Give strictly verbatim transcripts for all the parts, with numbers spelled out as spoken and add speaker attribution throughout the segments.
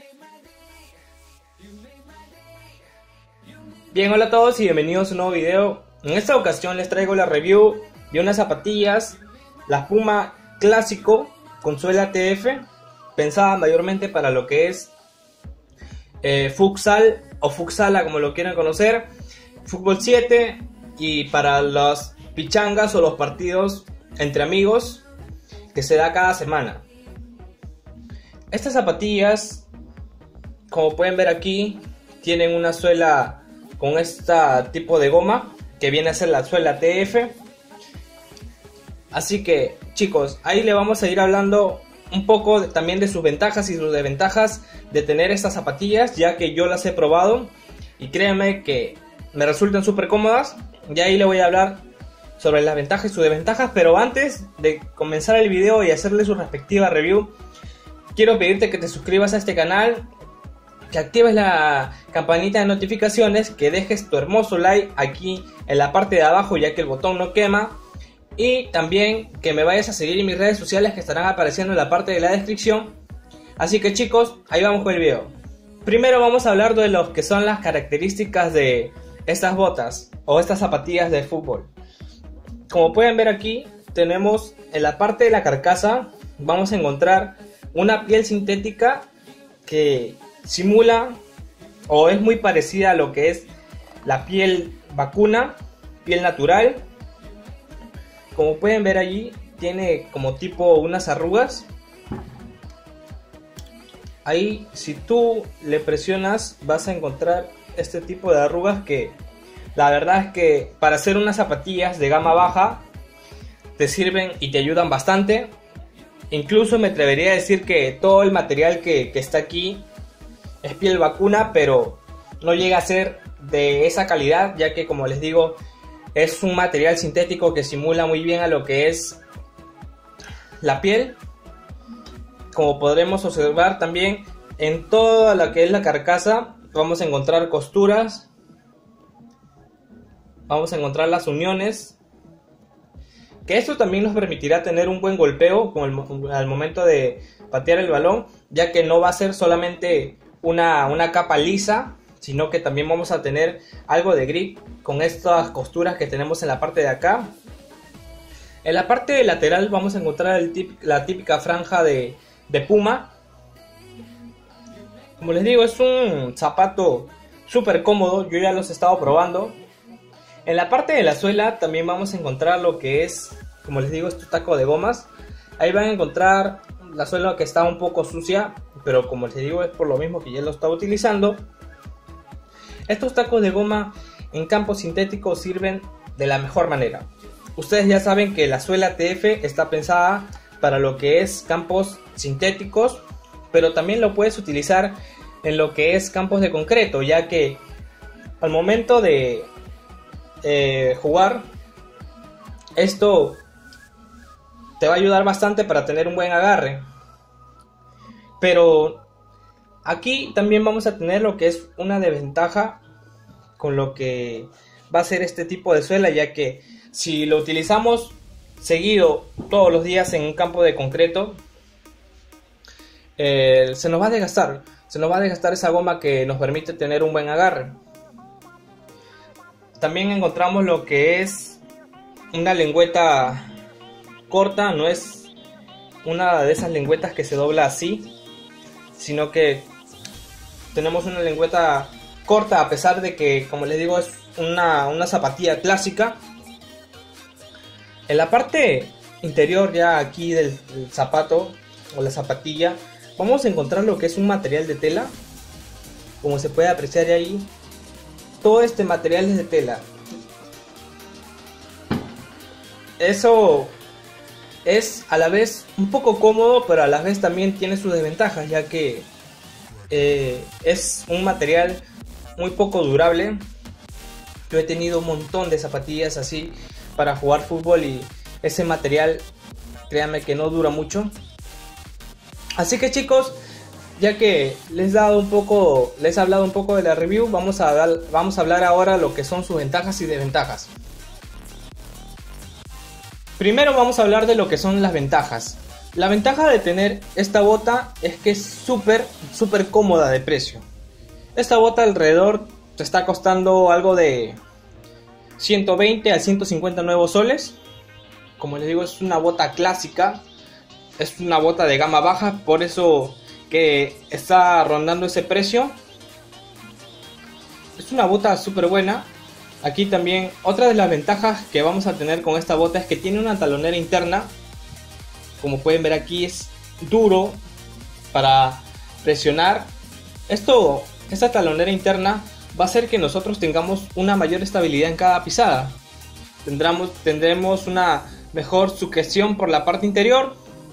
Speaker 1: Bien, hola a todos y bienvenidos a un nuevo video. En esta ocasión les traigo la review de unas zapatillas, las Puma Clásico con suela T F, pensada mayormente para lo que es eh, futsal o futsala, como lo quieran conocer, fútbol siete, y para las pichangas o los partidos entre amigos que se da cada semana. Estas zapatillas, como pueden ver aquí, tienen una suela con este tipo de goma que viene a ser la suela T F. Así que chicos, ahí le vamos a ir hablando un poco de, también de sus ventajas y sus desventajas de tener estas zapatillas, ya que yo las he probado y créanme que me resultan súper cómodas. Y ahí le voy a hablar sobre las ventajas y sus desventajas, pero antes de comenzar el video y hacerle su respectiva review, quiero pedirte que te suscribas a este canal, que actives la campanita de notificaciones, que dejes tu hermoso like aquí en la parte de abajo, ya que el botón no quema, y también que me vayas a seguir en mis redes sociales que estarán apareciendo en la parte de la descripción. Así que chicos, ahí vamos con el video. Primero vamos a hablar de lo que son las características de estas botas o estas zapatillas de fútbol. Como pueden ver aquí, tenemos en la parte de la carcasa, vamos a encontrar una piel sintética que simula o es muy parecida a lo que es la piel vacuna, piel natural. Como pueden ver allí, tiene como tipo unas arrugas. Ahí, si tú le presionas, vas a encontrar este tipo de arrugas que la verdad es que para hacer unas zapatillas de gama baja te sirven y te ayudan bastante. Incluso me atrevería a decir que todo el material que, que está aquí es piel vacuna, pero no llega a ser de esa calidad, ya que, como les digo, es un material sintético que simula muy bien a lo que es la piel. Como podremos observar también, en toda la que es la carcasa vamos a encontrar costuras, vamos a encontrar las uniones, que esto también nos permitirá tener un buen golpeo con el, al momento de patear el balón, ya que no va a ser solamente Una, una capa lisa, sino que también vamos a tener algo de grip con estas costuras que tenemos en la parte de acá. En la parte lateral vamos a encontrar el tip, la típica franja de, de Puma. Como les digo, es un zapato súper cómodo, yo ya los he estado probando. En la parte de la suela también vamos a encontrar lo que es, como les digo, este taco de gomas. Ahí van a encontrar la suela que está un poco sucia, pero como les digo, es por lo mismo que ya lo estaba utilizando. Estos tacos de goma en campo sintético sirven de la mejor manera. Ustedes ya saben que la suela T F está pensada para lo que es campos sintéticos, pero también lo puedes utilizar en lo que es campos de concreto, ya que al momento de eh, jugar, esto te va a ayudar bastante para tener un buen agarre. Pero aquí también vamos a tener lo que es una desventaja con lo que va a ser este tipo de suela, ya que si lo utilizamos seguido todos los días en un campo de concreto, eh, se nos va a desgastar, se nos va a desgastar esa goma que nos permite tener un buen agarre. También encontramos lo que es una lengüeta corta, no es una de esas lengüetas que se dobla así, sino que tenemos una lengüeta corta, a pesar de que, como les digo, es una, una zapatilla clásica. En la parte interior ya aquí del, del zapato o la zapatilla vamos a encontrar lo que es un material de tela. Como se puede apreciar ahí, todo este material es de tela. Eso es a la vez un poco cómodo, pero a la vez también tiene sus desventajas, ya que eh, es un material muy poco durable. Yo he tenido un montón de zapatillas así para jugar fútbol y ese material, créanme que no dura mucho. Así que chicos, ya que les he dado un poco, les he hablado un poco de la review, vamos a, dar, vamos a hablar ahora lo que son sus ventajas y desventajas. Primero vamos a hablar de lo que son las ventajas. La ventaja de tener esta bota es que es súper, súper cómoda de precio. Esta bota alrededor te está costando algo de ciento veinte a ciento cincuenta nuevos soles. Como les digo, es una bota clásica, es una bota de gama baja, por eso que está rondando ese precio. Es una bota súper buena. Aquí también otra de las ventajas que vamos a tener con esta bota es que tiene una talonera interna. Como pueden ver aquí, es duro para presionar. Esto, esta talonera interna va a hacer que nosotros tengamos una mayor estabilidad en cada pisada. Tendremos, tendremos una mejor sujeción por la parte interior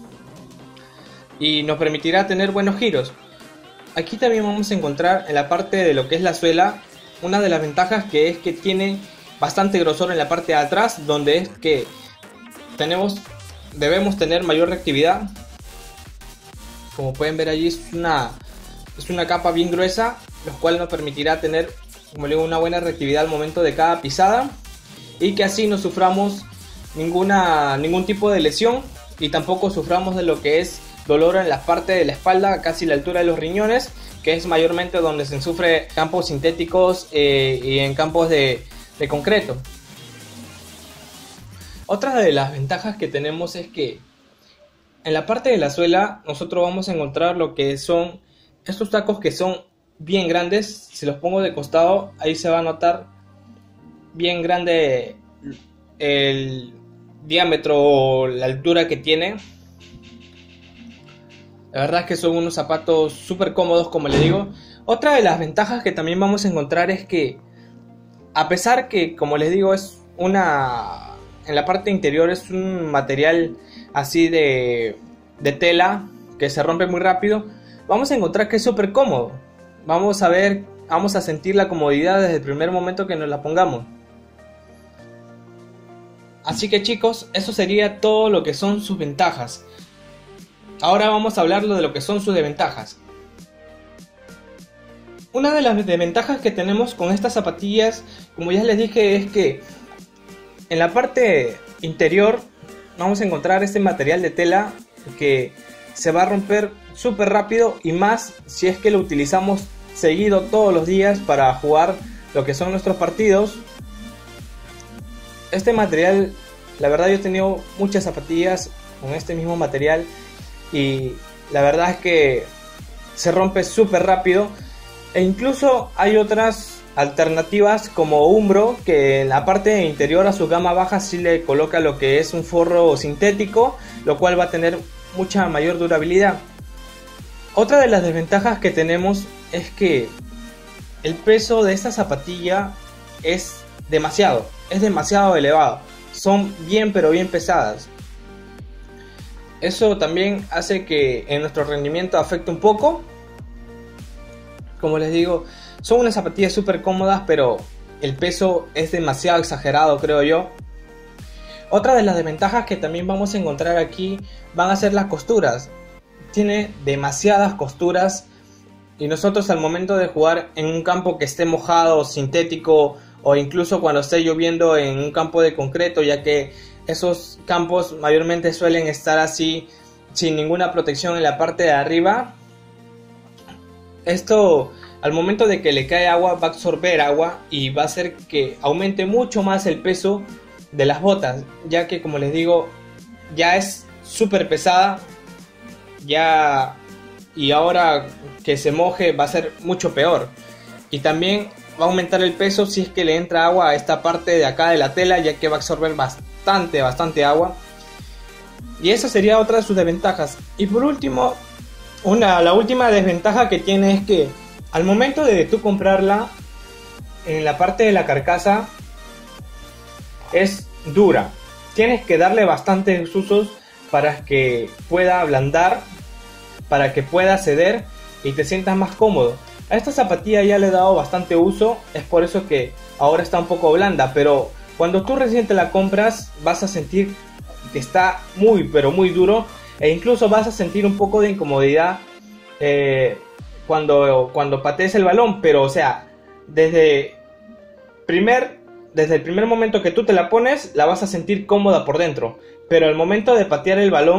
Speaker 1: y nos permitirá tener buenos giros. Aquí también vamos a encontrar en la parte de lo que es la suela una de las ventajas, que es que tiene bastante grosor en la parte de atrás, donde es que tenemos debemos tener mayor reactividad. Como pueden ver allí, es una es una capa bien gruesa, lo cual nos permitirá tener, como le digo, una buena reactividad al momento de cada pisada, y que así no suframos ninguna ningún tipo de lesión y tampoco suframos de lo que es dolor en la parte de la espalda, casi la altura de los riñones, que es mayormente donde se sufre campos sintéticos eh, y en campos de, de concreto. Otra de las ventajas que tenemos es que en la parte de la suela nosotros vamos a encontrar lo que son estos tacos, que son bien grandes. Si los pongo de costado, ahí se va a notar bien grande el diámetro o la altura que tiene. La verdad es que son unos zapatos súper cómodos, como les digo. Otra de las ventajas que también vamos a encontrar es que, a pesar que, como les digo, es una... en la parte interior es un material así de, de tela que se rompe muy rápido, vamos a encontrar que es súper cómodo. Vamos a ver, vamos a sentir la comodidad desde el primer momento que nos la pongamos. Así que chicos, eso sería todo lo que son sus ventajas. Ahora vamos a hablar de lo que son sus desventajas. Una de las desventajas que tenemos con estas zapatillas, como ya les dije, es que en la parte interior vamos a encontrar este material de tela que se va a romper súper rápido, y más si es que lo utilizamos seguido todos los días para jugar lo que son nuestros partidos. Este material, la verdad, yo he tenido muchas zapatillas con este mismo material y la verdad es que se rompe súper rápido. E incluso hay otras alternativas como Umbro, que en la parte interior a su gama baja sí le coloca lo que es un forro sintético, lo cual va a tener mucha mayor durabilidad. Otra de las desventajas que tenemos es que el peso de esta zapatilla es demasiado, es demasiado elevado. Son bien pero bien pesadas. Eso también hace que en nuestro rendimiento afecte un poco. Como les digo, son unas zapatillas súper cómodas, pero el peso es demasiado exagerado, creo yo. Otra de las desventajas que también vamos a encontrar aquí van a ser las costuras. Tiene demasiadas costuras y nosotros, al momento de jugar en un campo que esté mojado, sintético, o incluso cuando esté lloviendo en un campo de concreto, ya que esos campos mayormente suelen estar así sin ninguna protección en la parte de arriba, esto al momento de que le cae agua va a absorber agua y va a hacer que aumente mucho más el peso de las botas, ya que, como les digo, ya es súper pesada ya, y ahora que se moje va a ser mucho peor. Y también va a aumentar el peso si es que le entra agua a esta parte de acá de la tela, ya que va a absorber bastante, bastante agua. Y esa sería otra de sus desventajas. Y por último, una, la última desventaja que tiene es que al momento de tú comprarla, en la parte de la carcasa es dura. Tienes que darle bastantes usos para que pueda ablandar, para que pueda ceder y te sientas más cómodo. A esta zapatilla ya le he dado bastante uso, es por eso que ahora está un poco blanda, pero cuando tú recién te la compras vas a sentir que está muy pero muy duro, e incluso vas a sentir un poco de incomodidad eh, cuando, cuando patees el balón. Pero o sea, desde, primer, desde el primer momento que tú te la pones la vas a sentir cómoda por dentro, pero al momento de patear el balón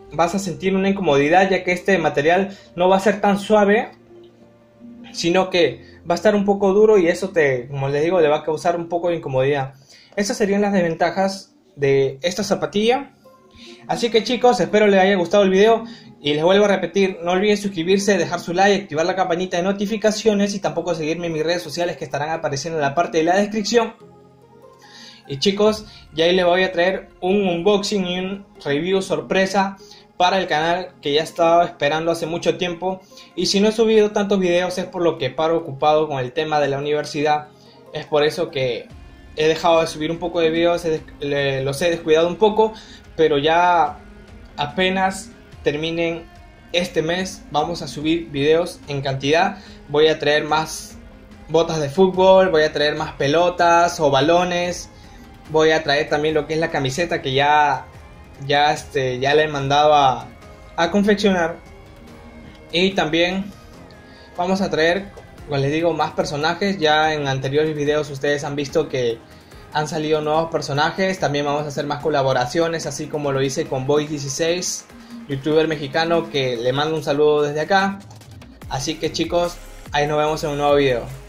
Speaker 1: vas a sentir una incomodidad, ya que este material no va a ser tan suave, sino que va a estar un poco duro y eso te, como les digo, le va a causar un poco de incomodidad. Esas serían las desventajas de esta zapatilla. Así que chicos, espero les haya gustado el video y les vuelvo a repetir, no olviden suscribirse, dejar su like, activar la campanita de notificaciones y tampoco seguirme en mis redes sociales que estarán apareciendo en la parte de la descripción. Y chicos, ya ahí les voy a traer un unboxing y un review sorpresa para el canal que ya estaba esperando hace mucho tiempo. Y si no he subido tantos videos es por lo que paro ocupado con el tema de la universidad. Es por eso que he dejado de subir un poco de videos, los he descuidado un poco, pero ya apenas terminen este mes vamos a subir videos en cantidad. Voy a traer más botas de fútbol, voy a traer más pelotas o balones, voy a traer también lo que es la camiseta que ya ya este ya la he mandado a, a confeccionar, y también vamos a traer, como les digo, más personajes. Ya en anteriores videos ustedes han visto que han salido nuevos personajes. También vamos a hacer más colaboraciones, así como lo hice con Boy dieciséis, youtuber mexicano, que le mando un saludo desde acá. Así que chicos, ahí nos vemos en un nuevo video.